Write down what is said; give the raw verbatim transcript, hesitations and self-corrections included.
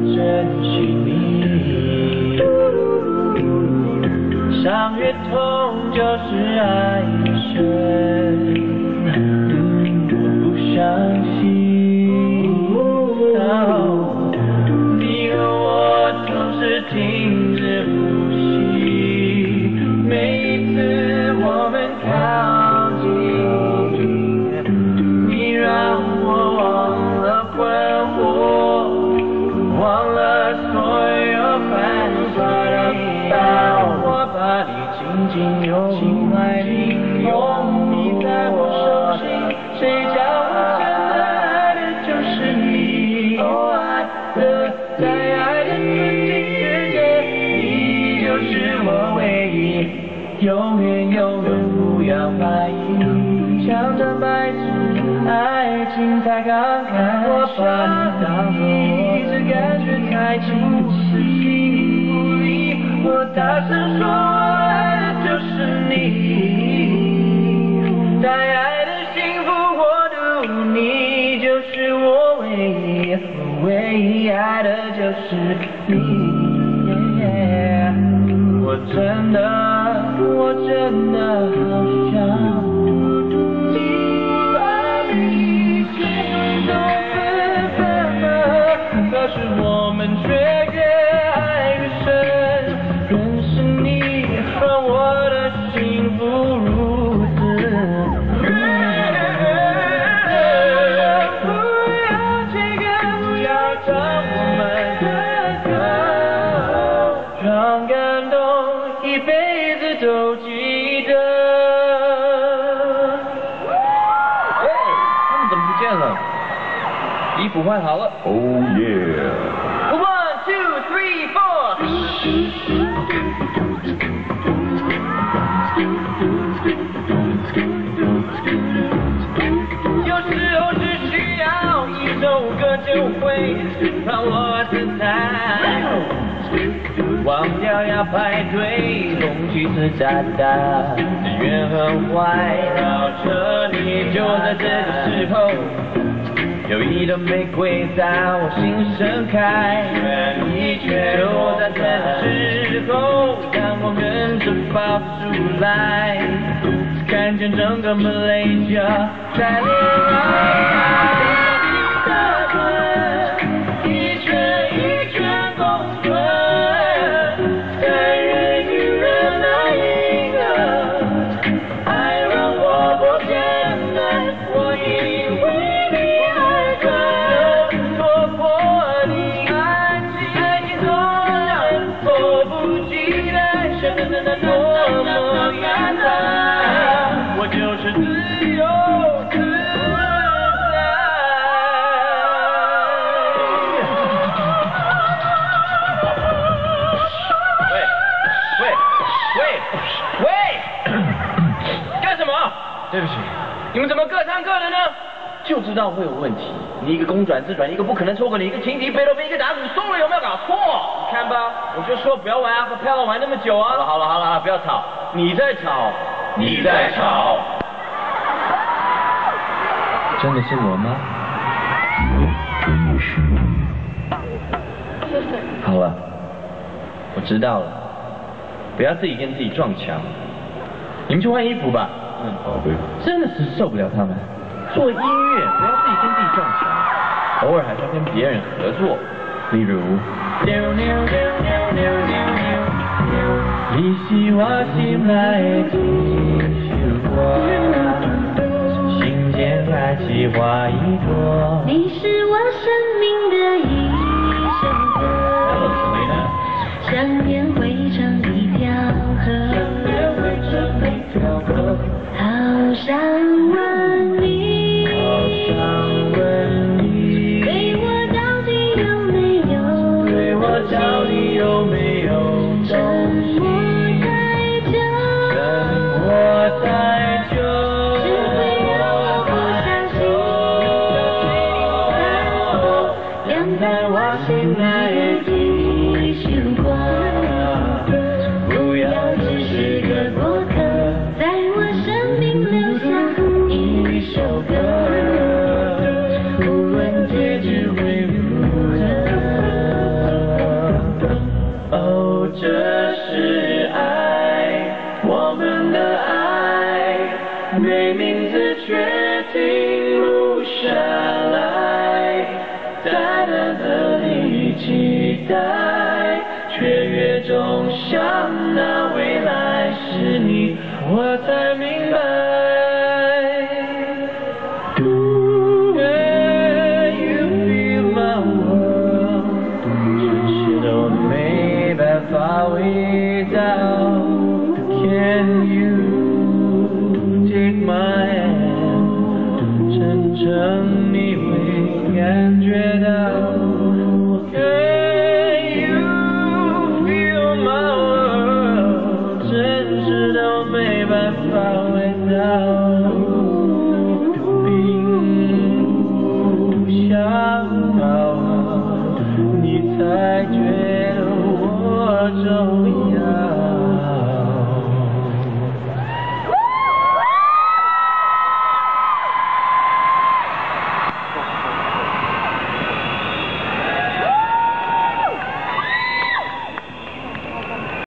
珍惜你。伤越痛就是爱越深，我不相信。哦，你和我总是停止呼吸，每一次我们靠近，你让我忘了困惑，忘了所有繁华的道，我把你紧紧拥紧爱你拥你在我手心，谁叫我真的爱的就是你，哦，爱的在爱的纯净世界，你就是我唯一，永远永远不要怀疑，像张白纸，爱情太慷慨，我把你当作我，这感觉太清晰，我大声说我爱的就是你，在爱的幸福国度，你就是我唯一，我唯一爱的就是你。我真的，我真的好想把你心都分分了，可是我们却越爱越深。认识你让我的幸福如此。不要这个，不要让我们的歌，让感动一辈子都记得。 喂，他们怎么不见了？衣服换好了。 Oh yeah！ One, two, three, four。有时候只需要一首歌就会让我自在，忘掉要排队，空虚是炸弹，只愿很坏。到这里就在这个时候，有一朵玫瑰在我心盛开，你却就在这个时候，让我忍着跑出来，看见整个马来西亚在恋爱。一圈一圈公转，但愿与人那一个爱让我不简单，我以为你爱着躲破你爱情，爱情总让迫不及待，是真的多么远大，我就是自由自在。喂喂喂，干什么？ 对不起， 你们怎么各唱各的呢？ 就知道会有问题。你一个公转自转，一个不可能错过你，一个情敌贝多芬，一个打鼓 solo， 有没有搞错？ 你看吧，我就说不要玩啊，漂亮玩那么久啊。 好了好了好了，不要吵，你在吵， 你在吵。 真的是我吗？好了，我知道了，不要自己跟自己撞墙。你们去换衣服吧。嗯， 宝贝。 真的是受不了他们。做音乐不要自己跟自己撞墙，偶尔还是要跟别人合作。例如， 你是我心内的一束光，心间开起花一朵。 你是我生命的一首歌，想念汇成一条河，好想问你，对我到底有没有， 对我到底有没有等我太久， 等我太久， 只会让我不相信，亮在我心内的一束光，不要只是个过客，在我生命留下。 待，却越总想那未来是你，我才明白。Can you feel my world？ 这些都没办法伪造。Can you take my hand？ 真正。